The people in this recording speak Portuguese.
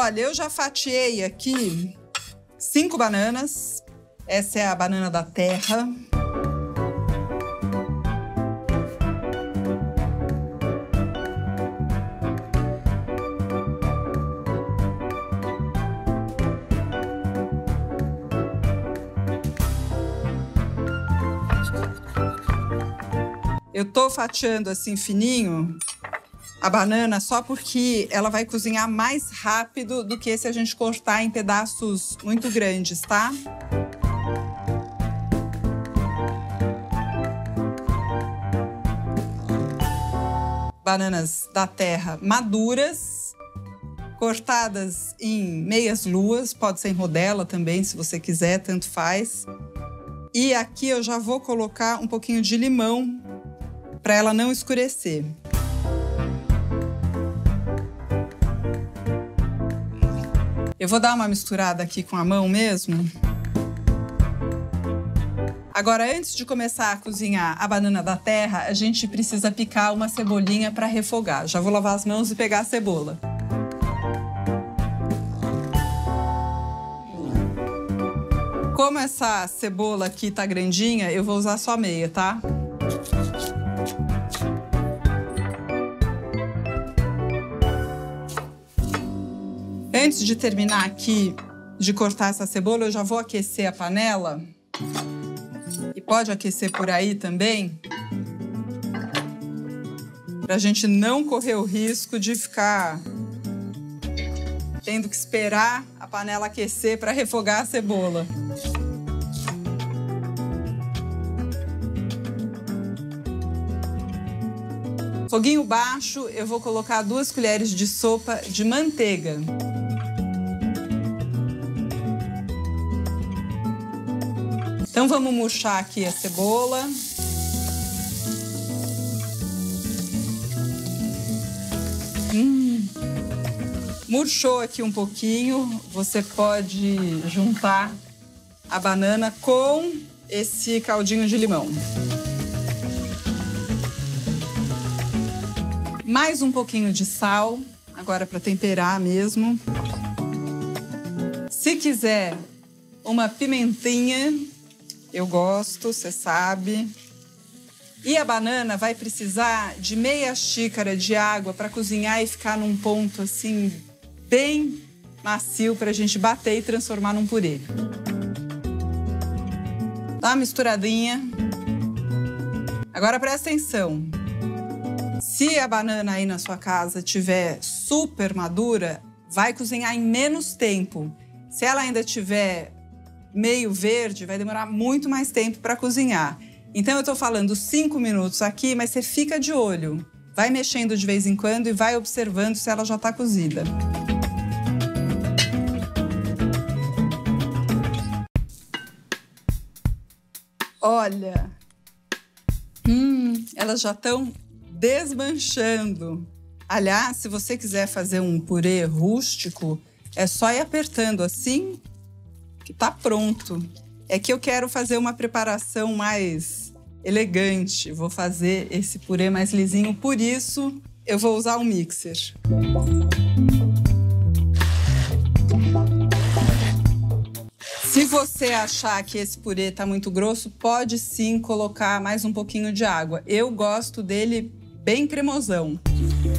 Olha, eu já fatiei aqui 5 bananas. Essa é a banana da terra. Eu tô fatiando assim fininho a banana só porque ela vai cozinhar mais rápido do que se a gente cortar em pedaços muito grandes, tá? Bananas da terra maduras, cortadas em meias luas, pode ser em rodela também, se você quiser, tanto faz. E aqui eu já vou colocar um pouquinho de limão para ela não escurecer. Eu vou dar uma misturada aqui com a mão mesmo. Agora, antes de começar a cozinhar a banana da terra, a gente precisa picar uma cebolinha para refogar. Já vou lavar as mãos e pegar a cebola. Como essa cebola aqui tá grandinha, eu vou usar só meia, tá? Antes de terminar aqui de cortar essa cebola, eu já vou aquecer a panela. E pode aquecer por aí também, pra gente não correr o risco de ficar tendo que esperar a panela aquecer para refogar a cebola. Foguinho baixo, eu vou colocar 2 colheres de sopa de manteiga. Então vamos murchar aqui a cebola. Murchou aqui um pouquinho, você pode juntar a banana com esse caldinho de limão. Mais um pouquinho de sal, agora para temperar mesmo. Se quiser uma pimentinha, eu gosto, você sabe. E a banana vai precisar de meia xícara de água para cozinhar e ficar num ponto assim bem macio para a gente bater e transformar num purê. Dá uma misturadinha. Agora presta atenção. Se a banana aí na sua casa estiver super madura, vai cozinhar em menos tempo. Se ela ainda estiver meio verde, vai demorar muito mais tempo para cozinhar. Então eu tô falando 5 minutos aqui, mas você fica de olho. Vai mexendo de vez em quando e vai observando se ela já tá cozida. Olha, elas já estão desmanchando. Aliás, se você quiser fazer um purê rústico, é só ir apertando assim que tá pronto. É que eu quero fazer uma preparação mais elegante. Vou fazer esse purê mais lisinho, por isso eu vou usar um mixer. Se você achar que esse purê tá muito grosso, pode sim colocar mais um pouquinho de água. Eu gosto dele bem cremosão.